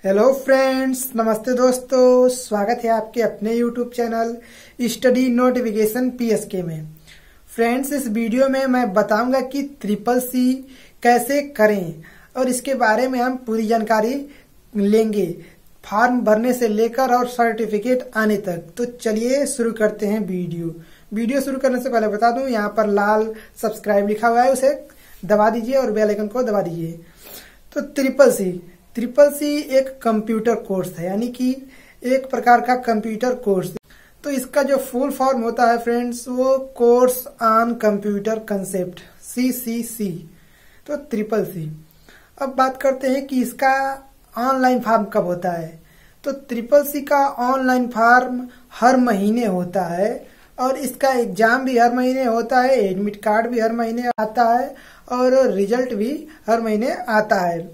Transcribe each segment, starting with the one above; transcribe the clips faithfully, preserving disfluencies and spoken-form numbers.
Hello friends, नमस्ते दोस्तों। स्वागत है आपके अपने YouTube channel study notification PSK में। फ्रेंड्स, इस वीडियो में मैं बताऊंगा कि ट्रिपल सी कैसे करें और इसके बारे में हम पूरी जानकारी लेंगे, फॉर्म भरने से लेकर और सर्टिफिकेट आने तक। तो चलिए शुरू करते हैं वीडियो। वीडियो शुरू करने से पहले बता दूं, यहाँ पर लाल सब्सक्राइब लिखा हुआ है, उसे दबा दीजिए और बेल आइकन को दबा दीजिए। तो ट्रिपल सी ट्रिपल सी एक कंप्यूटर कोर्स है, यानी कि एक प्रकार का कंप्यूटर कोर्स। तो इसका जो फुल फॉर्म होता है फ्रेंड्स, वो course on computer concept, C C C. तो ट्रिपल सी। अब बात करते हैं कि इसका ऑनलाइन फॉर्म कब होता है। तो ट्रिपल सी का ऑनलाइन फॉर्म हर महीने होता है और इसका एग्जाम भी हर महीने होता है, एडमिट कार्ड भी हर महीने आता है और रिजल्ट भी हर महीने आता है।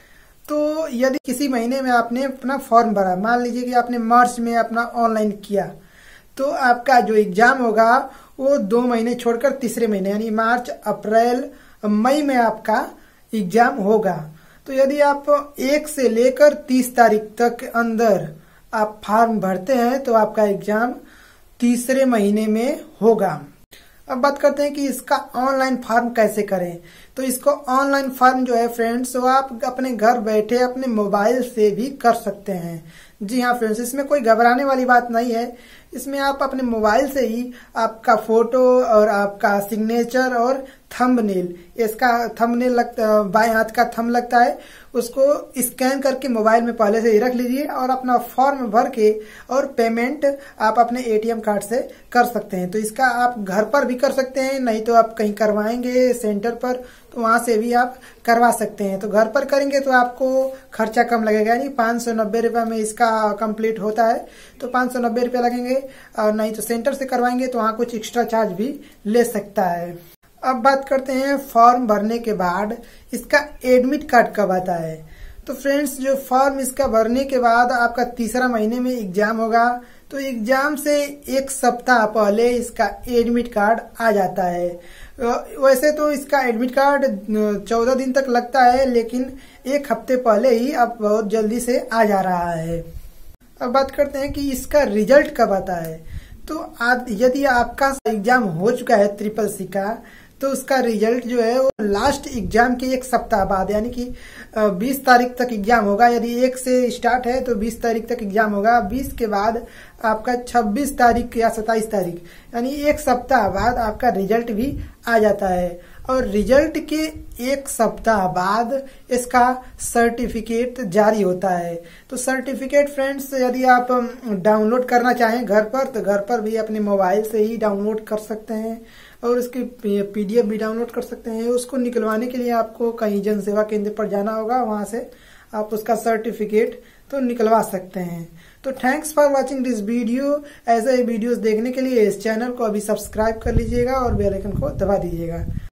तो यदि किसी महीने में आपने अपना फॉर्म भरा, मान लीजिए कि आपने मार्च में अपना ऑनलाइन किया, तो आपका जो एग्जाम होगा वो दो महीने छोड़कर तीसरे महीने यानी मार्च, अप्रैल, मई में आपका एग्जाम होगा। तो यदि आप एक से लेकर तीस तारीख तक अंदर आप फॉर्म भरते हैं तो आपका एग्जाम तीसरे महीने में होगा। अब बात करते हैं कि इसका ऑनलाइन फॉर्म कैसे करें। तो इसको ऑनलाइन फॉर्म जो है फ्रेंड्स, वो आप अपने घर बैठे अपने मोबाइल से भी कर सकते हैं। जी हाँ फ्रेंड्स, इसमें कोई घबराने वाली बात नहीं है। इसमें आप अपने मोबाइल से ही आपका फोटो और आपका सिग्नेचर और थंबनेल, इसका थंबनेल लगता, बाएं हाथ का थंब लगता है, उसको स्कैन करके मोबाइल में पहले से ही रख लीजिए और अपना फॉर्म भर के और पेमेंट आप अपने एटीएम कार्ड से कर सकते हैं। तो इसका आप घर पर भी कर सकते हैं, नहीं तो आप कहीं करवाएंगे सेंटर पर तो वहां से भी आप करवा सकते हैं। तो घर पर करेंगे तो आपको खर्चा कम लगेगा, यानी पाँच सौ नब्बे रुपये में इसका कंप्लीट होता है, तो पाँच सौ नब्बे रुपये लगेंगे। और नहीं तो सेंटर से करवाएंगे तो वहाँ कुछ एक्स्ट्रा चार्ज भी ले सकता है। अब बात करते हैं फॉर्म भरने के बाद इसका एडमिट कार्ड कब आता है। तो फ्रेंड्स, जो फॉर्म इसका भरने के बाद आपका तीसरा महीने में एग्जाम होगा, तो एग्जाम से एक सप्ताह पहले इसका एडमिट कार्ड आ जाता है। वैसे तो इसका एडमिट कार्ड चौदह दिन तक लगता है, लेकिन एक हफ्ते पहले ही अब बहुत जल्दी से आ जा रहा है। अब बात करते हैं कि इसका रिजल्ट कब आता है। तो आज यदि आपका एग्जाम हो चुका है ट्रिपल सी का, तो उसका रिजल्ट जो है वो लास्ट एग्जाम के एक सप्ताह बाद, यानी कि बीस तारीख तक एग्जाम होगा। यदि एक से स्टार्ट है तो बीस तारीख तक एग्जाम होगा। बीस के बाद आपका छब्बीस तारीख या सत्ताईस तारीख, यानी एक सप्ताह बाद आपका रिजल्ट भी आ जाता है। और रिजल्ट के एक सप्ताह बाद इसका सर्टिफिकेट जारी होता है। तो सर्टिफिकेट फ्रेंड्स, यदि आप डाउनलोड करना चाहें घर पर, तो घर पर भी अपने मोबाइल से ही डाउनलोड कर सकते हैं और उसकी पीडीएफ भी डाउनलोड कर सकते हैं। उसको निकलवाने के लिए आपको कहीं जन सेवा केंद्र पर जाना होगा, वहां से आप उसका सर्टिफिकेट तो निकलवा सकते हैं। तो thanks for watching this video. ऐसे ही वीडियोस देखने के लिए इस चैनल को अभी सब्सक्राइब कर लीजिएगा और बेल आइकन को दबा दीजिएगा।